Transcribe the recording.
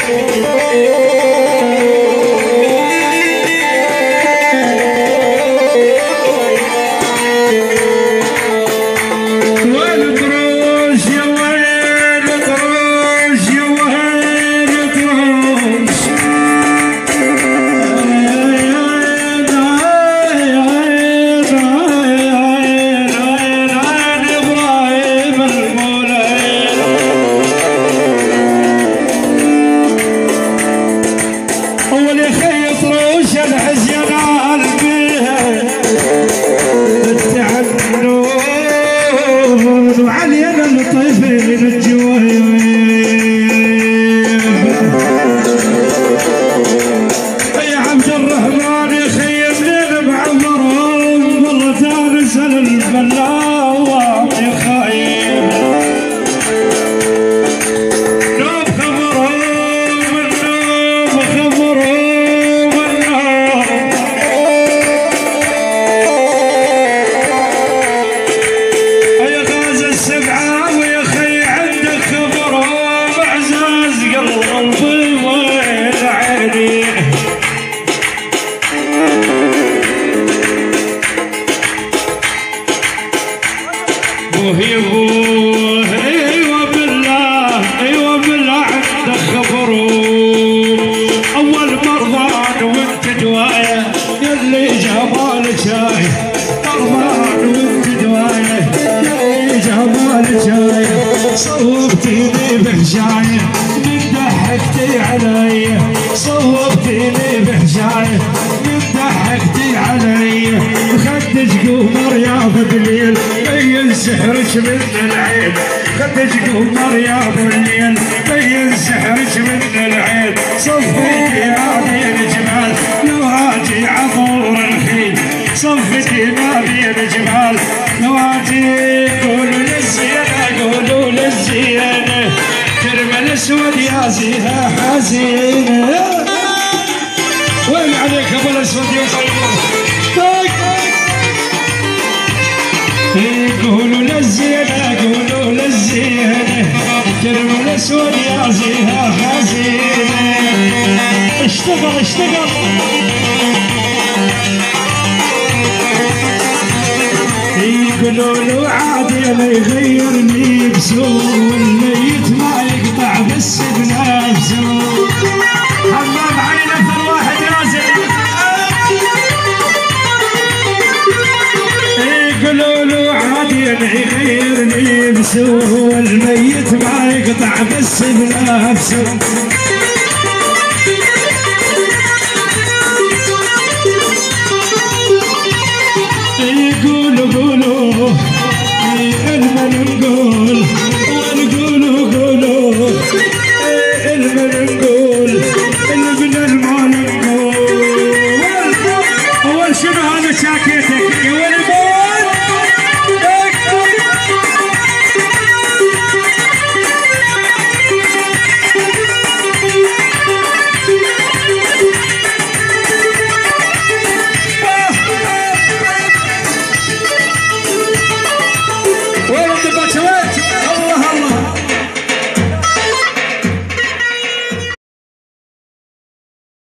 صوبتيني بحجاية من ضحكتي علي، صوبتيني بحجاية من ضحكتي علي، خدج قمر يا ابو الليل بين سحرك من العين، خدج قمر يا ابو الليل بين سحرك من العين، صفيتي يا بين جمال لو اجي عبور الخيل، صفيتي ما بين جمال لو اجي قولوا للزينة قولوا للزينة ترمى الاسود يا زينة حزينة. وين عليك ابو الاسود يوصل قولوا للزينة قولوا للزينة ترمى الاسود يا زينة حزينة. اشتغل اشتغل يقولوا له عادي ما يغيرني بسوء، والميت ما يقطع بس بنفسه. حمام علي نفر واحد نازل يقولوا له عادي ما يغيرني بسوء، والميت ما يقطع بس بنفسه.